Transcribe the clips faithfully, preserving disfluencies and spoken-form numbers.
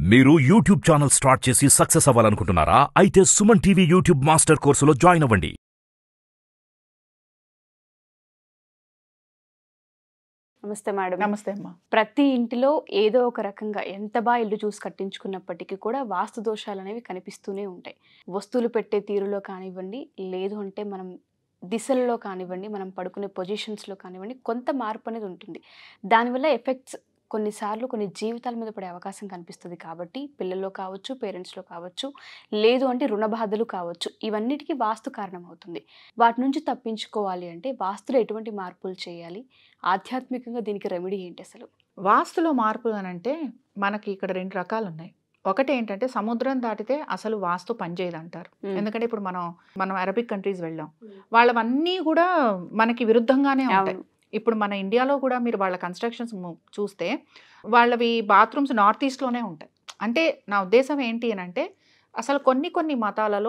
మీరు YouTube channel start చేసి success అవ్వాలనుకుంటున్నారా? అయితే సుమన్ టీవీ యూట్యూబ్ మాస్టర్ కోర్సులో జాయిన్ అవ్వండి. నమస్తే మేడం. నమస్తే అమ్మా. ప్రతి ఇంటిలో ఏదో ఒక రకంగా ఎంత బాగా ఇల్లు చూసి కట్టించుకున్నప్పటికీ కూడా వాస్తు దోషాలు అనేవి కనిపిస్తూనే ఉంటాయి. వస్తువులు పెట్టే తీరులో కానివ్వండి, లేదు అంటే మనం దిశలలో కానివ్వండి, మనం పడుకునే పొజిషన్స్లో కానివ్వండి, కొంత మార్పు అనేది ఉంటుంది. దానివల్ల ఎఫెక్ట్స్ కొన్నిసార్లు కొన్ని జీవితాల మీద పడే అవకాశం కనిపిస్తుంది. కాబట్టి పిల్లల్లో కావచ్చు, పేరెంట్స్లో కావచ్చు, లేదు అంటే రుణ బాధలు కావచ్చు, ఇవన్నిటికీ వాస్తు కారణం అవుతుంది. వాటి నుంచి తప్పించుకోవాలి అంటే వాస్తులో ఎటువంటి మార్పులు చేయాలి? ఆధ్యాత్మికంగా దీనికి రెమెడీ ఏంటి అసలు? వాస్తులో మార్పులు అని అంటే మనకి ఇక్కడ రెండు రకాలు ఉన్నాయి. ఒకటి ఏంటంటే సముద్రం దాటితే అసలు వాస్తు పనిచేయదు అంటారు. ఎందుకంటే ఇప్పుడు మనం మనం అరబిక్ కంట్రీస్ వెళ్ళాం, వాళ్ళవన్నీ కూడా మనకి విరుద్ధంగానే ఉంటాయి. ఇప్పుడు మన ఇండియాలో కూడా మీరు వాళ్ళ కన్స్ట్రక్షన్స్ చూస్తే వాళ్ళవి బాత్రూమ్స్ నార్త్ ఈస్ట్లోనే ఉంటాయి. అంటే నా ఉద్దేశం ఏంటి అని అంటే అసలు కొన్ని కొన్ని మతాలలో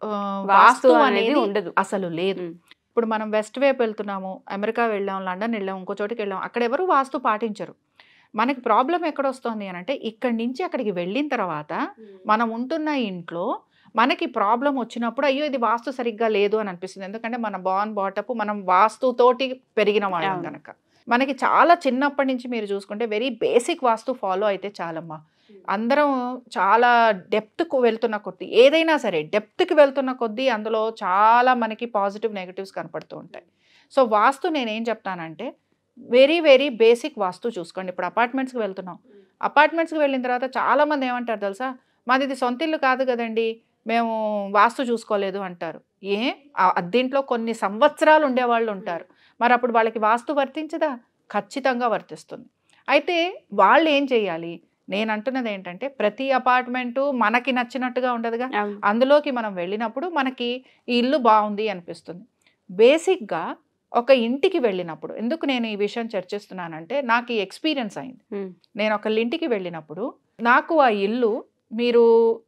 వాస్తు అనేది ఉండదు, అసలు లేదు. ఇప్పుడు మనం వెస్ట్ వైపు వెళ్తున్నాము, అమెరికా వెళ్ళాం, లండన్ వెళ్ళాం, ఇంకో చోటికి వెళ్ళాం, అక్కడ ఎవరు వాస్తు పాటించరు. మనకి ప్రాబ్లం ఎక్కడ వస్తుంది అని అంటే ఇక్కడి నుంచి అక్కడికి వెళ్ళిన తర్వాత మనం ఉంటున్న ఇంట్లో మనకి ప్రాబ్లం వచ్చినప్పుడు అయ్యో ఇది వాస్తు సరిగ్గా లేదు అని అనిపిస్తుంది. ఎందుకంటే మన బాన్ బాటప్ మనం వాస్తుతోటి పెరిగిన వాళ్ళం కనుక మనకి చాలా చిన్నప్పటి నుంచి మీరు చూసుకుంటే వెరీ బేసిక్ వాస్తు ఫాలో అయితే చాలమ్మా. అందరం చాలా డెప్త్కు వెళ్తున్న కొద్దీ ఏదైనా సరే డెప్త్కి వెళ్తున్న కొద్దీ అందులో చాలా మనకి పాజిటివ్ నెగిటివ్స్ కనపడుతూ ఉంటాయి. సో వాస్తు నేనేం చెప్తానంటే వెరీ వెరీ బేసిక్ వాస్తు చూసుకోండి. ఇప్పుడు అపార్ట్మెంట్స్కి వెళ్తున్నాం, అపార్ట్మెంట్స్కి వెళ్ళిన తర్వాత చాలామంది ఏమంటారు తెలుసా, మాది ఇది సొంత ఇల్లు కాదు కదండి, మేము వాస్తు చూసుకోలేదు అంటారు. ఏ అద్దీంట్లో కొన్ని సంవత్సరాలు ఉండేవాళ్ళు ఉంటారు, మరి అప్పుడు వాళ్ళకి వాస్తు వర్తించదా? ఖచ్చితంగా వర్తిస్తుంది. అయితే వాళ్ళు ఏం చేయాలి? నేను అంటున్నది ఏంటంటే ప్రతి అపార్ట్మెంటు మనకి నచ్చినట్టుగా ఉండదుగా. అందులోకి మనం వెళ్ళినప్పుడు మనకి ఈ ఇల్లు బాగుంది అనిపిస్తుంది. బేసిక్గా ఒక ఇంటికి వెళ్ళినప్పుడు, ఎందుకు నేను ఈ విషయం చర్చిస్తున్నానంటే నాకు ఈ ఎక్స్పీరియన్స్ అయింది. నేను ఒకళ్ళ ఇంటికి వెళ్ళినప్పుడు నాకు ఆ ఇల్లు, మీరు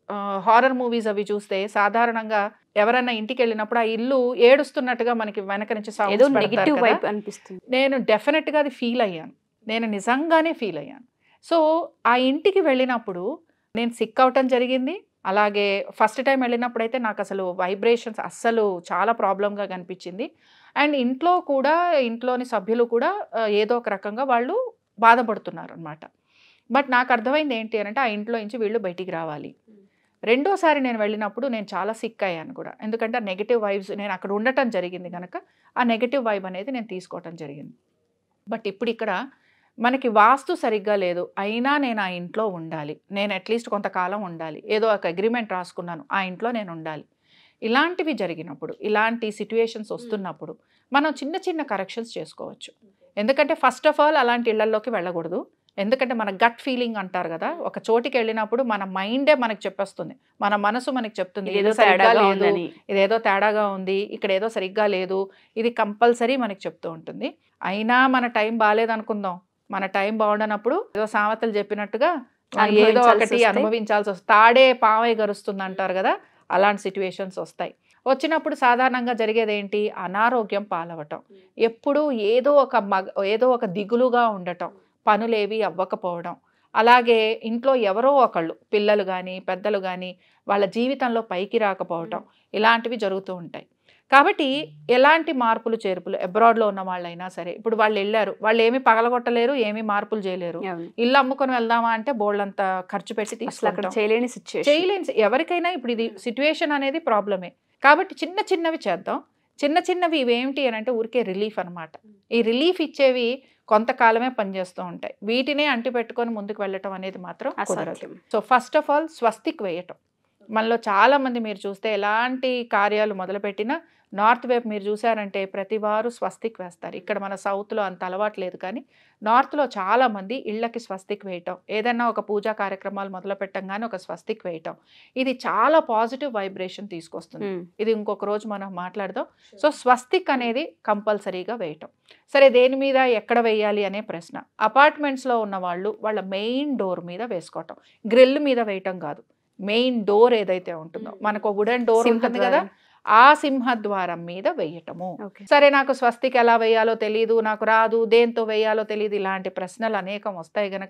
హారర్ మూవీస్ అవి చూస్తే సాధారణంగా ఎవరైనా ఇంటికి వెళ్ళినప్పుడు ఆ ఇల్లు ఏడుస్తున్నట్టుగా మనకి వెనక నుంచి అనిపిస్తుంది. నేను డెఫినెట్గా అది ఫీల్ అయ్యాను, నేను నిజంగానే ఫీల్ అయ్యాను. సో ఆ ఇంటికి వెళ్ళినప్పుడు నేను సిక్ అవటం జరిగింది. అలాగే ఫస్ట్ టైం వెళ్ళినప్పుడు అయితే నాకు అసలు వైబ్రేషన్స్ అస్సలు చాలా ప్రాబ్లంగా కనిపించింది. అండ్ ఇంట్లో కూడా ఇంట్లోని సభ్యులు కూడా ఏదో ఒక రకంగా వాళ్ళు బాధపడుతున్నారు అనమాట. బట్ నాకు అర్థమైంది ఏంటి అని అంటే ఆ ఇంట్లో నుంచి వీళ్ళు బయటికి రావాలి. రెండోసారి నేను వెళ్ళినప్పుడు నేను చాలా సిక్ అయ్యాను కూడా, ఎందుకంటే ఆ నెగిటివ్ వైబ్స్ నేను అక్కడ ఉండటం జరిగింది కనుక ఆ నెగిటివ్ వైబ్ అనేది నేను తీసుకోవటం జరిగింది. బట్ ఇప్పుడు ఇక్కడ మనకి వాస్తు సరిగ్గా లేదు, అయినా నేను ఆ ఇంట్లో ఉండాలి, నేను అట్లీస్ట్ కొంతకాలం ఉండాలి, ఏదో ఒక అగ్రిమెంట్ రాసుకున్నాను ఆ ఇంట్లో నేను ఉండాలి. ఇలాంటివి జరిగినప్పుడు, ఇలాంటి సిట్యుయేషన్స్ వస్తున్నప్పుడు మనం చిన్న చిన్న కరెక్షన్స్ చేసుకోవచ్చు. ఎందుకంటే ఫస్ట్ ఆఫ్ ఆల్ అలాంటి ఇళ్లలోకి వెళ్ళకూడదు. ఎందుకంటే మన గట్ ఫీలింగ్ అంటారు కదా, ఒక చోటికి వెళ్ళినప్పుడు మన మైండే మనకి చెప్పేస్తుంది, మన మనసు మనకి చెప్తుంది ఇదేదో తేడాగా లేదు, ఇదేదో తేడాగా ఉంది, ఇక్కడ ఏదో సరిగ్గా లేదు, ఇది కంపల్సరీ మనకి చెప్తూ ఉంటుంది. అయినా మన టైం బాగాలేదనుకుందాం, మన టైం బాగుండనప్పుడు ఏదో సామెతలు చెప్పినట్టుగా ఏదో ఒకటి అనుభవించాల్సి వస్తుంది. తాడే పావై గరుస్తుంది అంటారు కదా, అలాంటి సిట్యుయేషన్స్ వస్తాయి. వచ్చినప్పుడు సాధారణంగా జరిగేది ఏంటి? అనారోగ్యం పాలవటం, ఎప్పుడూ ఏదో ఒక మగ ఏదో ఒక దిగులుగా ఉండటం, పనులేవి అవ్వకపోవడం, అలాగే ఇంట్లో ఎవరో ఒకళ్ళు పిల్లలు కానీ పెద్దలు కానీ వాళ్ళ జీవితంలో పైకి రాకపోవటం, ఇలాంటివి జరుగుతూ ఉంటాయి. కాబట్టి ఎలాంటి మార్పులు చేర్పులు అబ్రాడ్లో ఉన్న వాళ్ళైనా సరే, ఇప్పుడు వాళ్ళు వెళ్ళారు, వాళ్ళు ఏమీ పగలగొట్టలేరు, ఏమీ మార్పులు చేయలేరు. ఇల్లు అమ్ముకొని వెళ్దామా అంటే బోల్డంత ఖర్చు పెట్టి తీసుకుంటాం, చేయలేని చేయలేని ఎవరికైనా ఇప్పుడు ఇది సిచ్యువేషన్ అనేది ప్రాబ్లమే. కాబట్టి చిన్న చిన్నవి చేద్దాం. చిన్న చిన్నవి ఇవేమిటి అని అంటే ఊరికే రిలీఫ్ అనమాట. ఈ రిలీఫ్ ఇచ్చేవి కొంతకాలమే పనిచేస్తూ ఉంటాయి, వీటినే అంటి పెట్టుకొని ముందుకు వెళ్ళటం అనేది మాత్రం అసాధ్యం. సో ఫస్ట్ ఆఫ్ ఆల్ స్వస్తిక్ వేయటం. మనలో చాలా మంది మీరు చూస్తే ఎలాంటి కార్యాలు మొదలుపెట్టినా నార్త్ వైపు మీరు చూసారంటే ప్రతి వారు స్వస్తిక్ వేస్తారు. ఇక్కడ మన సౌత్లో అంత అలవాటు లేదు, కానీ నార్త్లో చాలామంది ఇళ్ళకి స్వస్తిక్ వేయటం, ఏదైనా ఒక పూజా కార్యక్రమాలు మొదలు పెట్టంగానే ఒక స్వస్తిక్ వేయటం, ఇది చాలా పాజిటివ్ వైబ్రేషన్ తీసుకొస్తుంది. ఇది ఇంకొక రోజు మనం మాట్లాడదాం. సో స్వస్తిక్ అనేది కంపల్సరీగా వేయటం. సరే, దేని మీద ఎక్కడ వేయాలి అనే ప్రశ్న. అపార్ట్మెంట్స్లో ఉన్న వాళ్ళు వాళ్ళ మెయిన్ డోర్ మీద వేసుకోవటం, గ్రిల్ మీద వేయటం కాదు, మెయిన్ డోర్ ఏదైతే ఉంటుందో మనకు వుడెన్ డోర్ ఉంటుంది కదా, ఆ సింహద్వారం మీద వేయటము. సరే, నాకు స్వస్తికి ఎలా వేయాలో తెలియదు, నాకు రాదు, దేంతో వేయాలో తెలియదు, ఇలాంటి ప్రశ్నలు అనేకం వస్తాయి గనక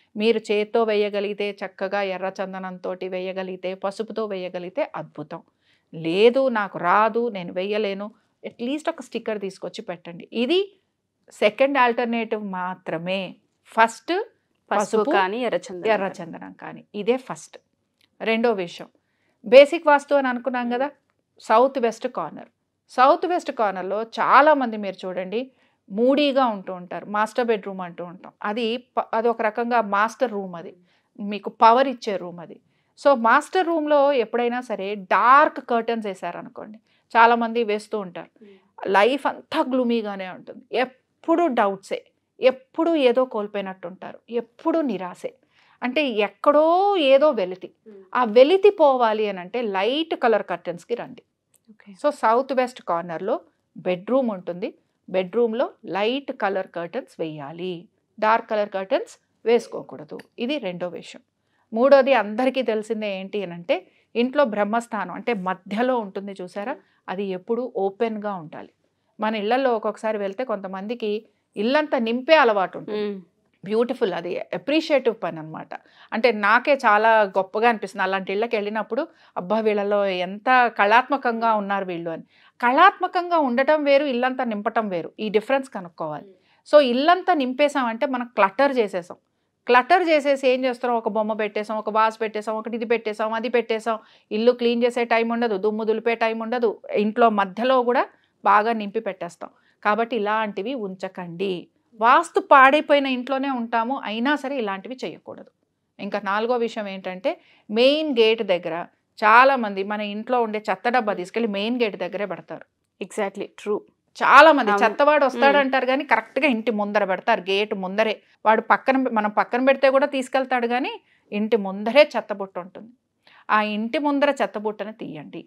మీరు చేత్తో వేయగలిగితే చక్కగా ఎర్ర చందనంతో వేయగలిగితే, పసుపుతో వేయగలిగితే అద్భుతం. లేదు నాకు రాదు, నేను వేయలేను, అట్లీస్ట్ ఒక స్టిక్కర్ తీసుకొచ్చి పెట్టండి. ఇది సెకండ్ ఆల్టర్నేటివ్ మాత్రమే. ఫస్ట్ పసుపు కానీ ఎర్రచందనం ఎర్రచందనం కానీ, ఇదే ఫస్ట్. రెండో విషయం, బేసిక్ వాస్తు అని అనుకున్నాం కదా, south west corner. South west కార్నర్లో చాలామంది మీరు చూడండి మూడీగా ఉంటూ ఉంటారు. మాస్టర్ బెడ్రూమ్ అంటూ ఉంటాం. అది అది ఒక రకంగా మాస్టర్ రూమ్, అది మీకు పవర్ ఇచ్చే రూమ్ అది. సో మాస్టర్ రూమ్లో ఎప్పుడైనా సరే డార్క్ కర్టన్స్ వేసారనుకోండి, చాలామంది వేస్తూ ఉంటారు, లైఫ్ అంతా గ్లూమీగానే ఉంటుంది. ఎప్పుడు డౌట్సే, ఎప్పుడు ఏదో కోల్పోయినట్టు ఉంటారు, ఎప్పుడు నిరాశే. అంటే ఎక్కడో ఏదో వెలితి. ఆ వెలితి పోవాలి అని అంటే లైట్ కలర్ కర్టన్స్కి రండి. సో సౌత్ వెస్ట్ కార్నర్లో బెడ్రూమ్ ఉంటుంది, బెడ్రూమ్లో లైట్ కలర్ కర్టన్స్ వేయాలి, డార్క్ కలర్ కర్టన్స్ వేసుకోకూడదు. ఇది రెండో విషయం. మూడోది అందరికీ తెలిసిందే ఏంటి అని అంటే, ఇంట్లో బ్రహ్మస్థానం అంటే మధ్యలో ఉంటుంది చూసారా, అది ఎప్పుడు ఓపెన్గా ఉండాలి. మన ఇళ్లలో ఒక్కొక్కసారి వెళ్తే కొంతమందికి ఇల్లంతా నింపే అలవాటు ఉంటుంది. బ్యూటిఫుల్, అది అప్రిషియేటివ్ పని అనమాట. అంటే నాకే చాలా గొప్పగా అనిపిస్తుంది అలాంటి ఇళ్ళకి వెళ్ళినప్పుడు, అబ్బా వీళ్ళలో ఎంత కళాత్మకంగా ఉన్నారు వీళ్ళు అని. కళాత్మకంగా ఉండటం వేరు, ఇల్లంతా నింపటం వేరు, ఈ డిఫరెన్స్ కనుక్కోవాలి. సో ఇల్లంతా నింపేసామంటే మనం క్లటర్ చేసేసాం. క్లటర్ చేసేసి ఏం చేస్తాం, ఒక బొమ్మ పెట్టేసాం, ఒక వాస్ పెట్టేసాం, ఒకటి ఇది పెట్టేసాం, అది పెట్టేసాం, ఇల్లు క్లీన్ చేసే టైం ఉండదు, దుమ్ము దులిపే టైం ఉండదు, ఇంట్లో మధ్యలో కూడా బాగా నింపి పెట్టేస్తాం. కాబట్టి ఇలాంటివి ఉంచకండి. వాస్తు పాడైపోయిన ఇంట్లోనే ఉంటాము, అయినా సరే ఇలాంటివి చేయకూడదు. ఇంకా నాలుగో విషయం ఏంటంటే, మెయిన్ గేట్ దగ్గర చాలామంది మన ఇంట్లో ఉండే చెత్త డబ్బా తీసుకెళ్ళి మెయిన్ గేట్ దగ్గరే పెడతారు. Exactly true. చాలా మంది చెత్తవాడు వస్తాడంటారు కానీ కరెక్ట్గా ఇంటి ముందర పెడతారు, గేట్ ముందరే. వాడు పక్కన మనం పక్కన పెడితే కూడా తీసుకెళ్తాడు కానీ ఇంటి ముందరే చెత్తబుట్ట ఉంటుంది. ఆ ఇంటి ముందర చెత్తబుట్టని తీయండి,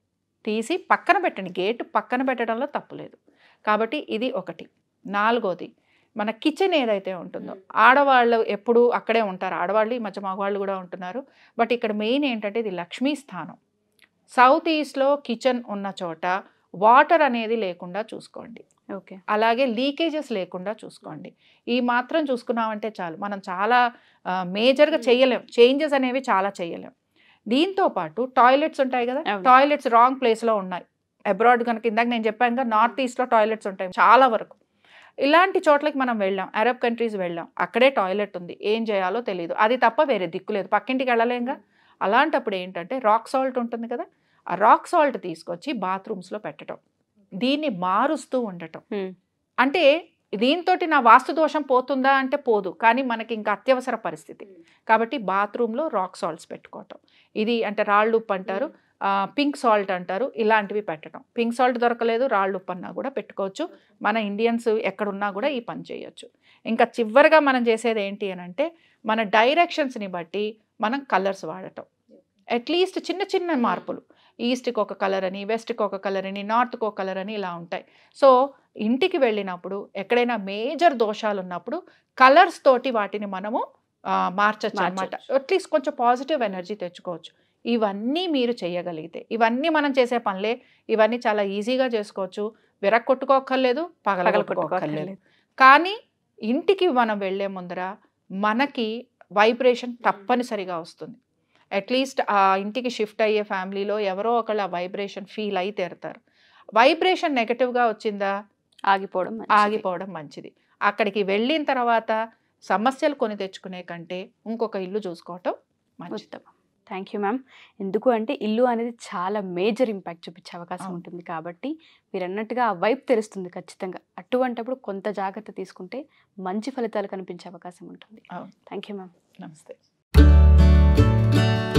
తీసి పక్కన పెట్టండి. గేటు పక్కన పెట్టడంలో తప్పులేదు. కాబట్టి ఇది ఒకటి. నాలుగోది, మన కిచెన్ ఏదైతే ఉంటుందో, ఆడవాళ్ళు ఎప్పుడు అక్కడే ఉంటారు, ఆడవాళ్ళు ఈ మధ్య మగవాళ్ళు కూడా ఉంటున్నారు. బట్ ఇక్కడ మెయిన్ ఏంటంటే ఇది లక్ష్మీ స్థానం. సౌత్ ఈస్ట్లో కిచెన్ ఉన్న చోట వాటర్ అనేది లేకుండా చూసుకోండి. ఓకే. అలాగే లీకేజెస్ లేకుండా చూసుకోండి. ఈ మాత్రం చూసుకున్నామంటే చాలు. మనం చాలా మేజర్గా చేయలేం, చేంజెస్ అనేవి చాలా చేయలేం. దీంతో పాటు టాయిలెట్స్ ఉంటాయి కదా, టాయిలెట్స్ రాంగ్ ప్లేస్లో ఉన్నాయి. అబ్రాడ్ కనుక ఇందాక నేను చెప్పాను కదా, నార్త్ ఈస్ట్లో టాయిలెట్స్ ఉంటాయి చాలా వరకు. ఇలాంటి చోట్లకి మనం వెళ్ళాం, అరబ్ కంట్రీస్ వెళ్ళాం, అక్కడే టాయిలెట్ ఉంది, ఏం చేయాలో తెలియదు, అది తప్ప వేరే దిక్కు లేదు, పక్కింటికి వెళ్ళలేంగా. అలాంటప్పుడు ఏంటంటే రాక్ సాల్ట్ ఉంటుంది కదా, ఆ రాక్ సాల్ట్ తీసుకొచ్చి బాత్రూమ్స్లో పెట్టడం, దీన్ని మారుస్తూ ఉండటం. అంటే దీంతో నా వాస్తు దోషం పోతుందా అంటే పోదు, కానీ మనకి ఇంకా అత్యవసర పరిస్థితి కాబట్టి బాత్రూంలో రాక్ సాల్ట్స్ పెట్టుకోవటం. ఇది అంటే రాళ్ళు ఉప్పు అంటారు, పింక్ సాల్ట్ అంటారు, ఇలాంటివి పెట్టడం. పింక్ సాల్ట్ దొరకలేదు, రాళ్ళు ఉప్పు అన్నా కూడా పెట్టుకోవచ్చు. మన ఇండియన్స్ ఎక్కడున్నా కూడా ఈ పని చేయొచ్చు. ఇంకా చివరిగా మనం చేసేది ఏంటి అని అంటే, మన డైరెక్షన్స్ని బట్టి మనం కలర్స్ వాడటం. అట్లీస్ట్ చిన్న చిన్న మార్పులు, ఈస్ట్కి ఒక కలర్ అని, వెస్ట్కి ఒక కలర్ అని, నార్త్కి ఒక కలర్ అని ఇలా ఉంటాయి. సో ఇంటికి వెళ్ళినప్పుడు ఎక్కడైనా మేజర్ దోషాలు ఉన్నప్పుడు కలర్స్ తోటి వాటిని మనము మార్చచ్చు అనమాట. అట్లీస్ట్ కొంచెం పాజిటివ్ ఎనర్జీ తెచ్చుకోవచ్చు. ఇవన్నీ మీరు చేయగలిగితే, ఇవన్నీ మనం చేసే పనులే, ఇవన్నీ చాలా ఈజీగా చేసుకోవచ్చు. విరక్కొట్టుకోక్కర్లేదు, పగలగొట్టుకోక్కర్లేదు. కానీ ఇంటికి మనం వెళ్ళే ముందర మనకి వైబ్రేషన్ తప్పనిసరిగా వస్తుంది. అట్లీస్ట్ ఆ ఇంటికి షిఫ్ట్ అయ్యే ఫ్యామిలీలో ఎవరో ఒకళ్ళు ఆ వైబ్రేషన్ ఫీల్ అయి తీరుతారు. వైబ్రేషన్ నెగటివ్గా వచ్చిందా, ఆగిపోవడం ఆగిపోవడం మంచిది. అక్కడికి వెళ్ళిన తర్వాత సమస్యలు కొని తెచ్చుకునే కంటే ఇంకొక ఇల్లు చూసుకోవటం మంచిది. Thank you ma'am. ఎందుకు అంటే ఇల్లు అనేది చాలా మేజర్ ఇంపాక్ట్ చూపించే అవకాశం ఉంటుంది కాబట్టి మీరు అన్నట్టుగా ఆ వైపు తెలుస్తుంది ఖచ్చితంగా. అటువంటప్పుడు కొంత జాగ్రత్త తీసుకుంటే మంచి ఫలితాలు కనిపించే అవకాశం ఉంటుంది. అవును. Thank you ma'am. నమస్తే.